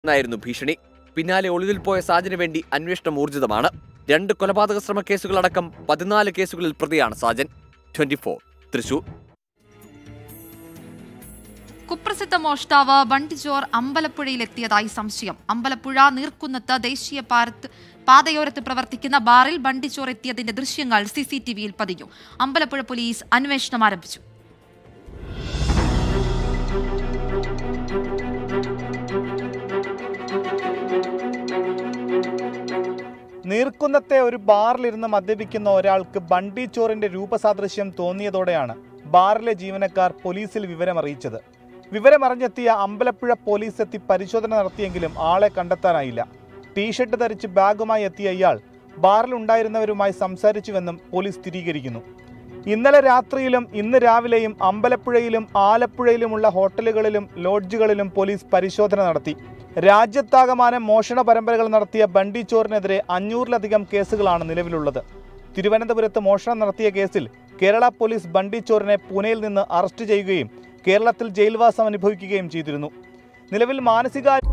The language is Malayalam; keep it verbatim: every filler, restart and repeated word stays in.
എന്നായിരുന്നു ഭീഷണി. പിന്നാലെ ഒളിവിൽ പോയ സാജന് വേണ്ടി അന്വേഷണം ഊർജിതമാണ്. രണ്ട് കൊലപാതക ശ്രമ കേസുകളടക്കം പതിനാല് കേസുകളിൽ പ്രതിയാണ് സാജൻ. Twenty four Thrissur. കുപ്രസിദ്ധ മോഷ്ടാവ് ബണ്ടിച്ചോർ അമ്പലപ്പുഴയിലെത്തിയതായി സംശയം. അമ്പലപ്പുഴ നീർക്കുന്നത്ത് ദേശീയ പാതയോരത്ത് പ്രവർത്തിക്കുന്ന ബാറിൽ ബണ്ടിച്ചോർ എത്തിയതിന്റെ ദൃശ്യങ്ങൾ സി സി ടി വിയിൽ പതിഞ്ഞു. അമ്പലപ്പുഴ പോലീസ് അന്വേഷണം ആരംഭിച്ചു. നീർക്കുന്നത്തെ ഒരു ബാറിലിരുന്ന് മദ്യപിക്കുന്ന ഒരാൾക്ക് ബണ്ടിച്ചോറിന്റെ രൂപസാദൃശ്യം തോന്നിയതോടെയാണ് ബാറിലെ ജീവനക്കാർ പോലീസിൽ വിവരമറിയിച്ചത്. വിവരമറിഞ്ഞെത്തിയ അമ്പലപ്പുഴ പോലീസ് എത്തി പരിശോധന നടത്തിയെങ്കിലും ആളെ കണ്ടെത്താനായില്ല. ടീഷർട്ട് ധരിച്ച് ബാഗുമായി എത്തിയ ഇയാൾ ബാറിലുണ്ടായിരുന്നവരുമായി സംസാരിച്ചുവെന്നും പോലീസ് സ്ഥിരീകരിക്കുന്നു. ഇന്നലെ രാത്രിയിലും ഇന്ന് രാവിലെയും അമ്പലപ്പുഴയിലും ആലപ്പുഴയിലുമുള്ള ഹോട്ടലുകളിലും ലോഡ്ജുകളിലും പോലീസ് പരിശോധന നടത്തി. രാജ്യത്താകമാനം മോഷണ പരമ്പരകൾ നടത്തിയ ബണ്ടിച്ചോറിനെതിരെ അഞ്ഞൂറിലധികം കേസുകളാണ് നിലവിലുള്ളത്. തിരുവനന്തപുരത്ത് മോഷണം നടത്തിയ കേസിൽ കേരള പോലീസ് ബണ്ടിച്ചോറിനെ പൂനെയിൽ നിന്ന് അറസ്റ്റ് ചെയ്യുകയും കേരളത്തിൽ ജയിൽവാസം അനുഭവിക്കുകയും ചെയ്തിരുന്നു. നിലവിൽ മാനസിക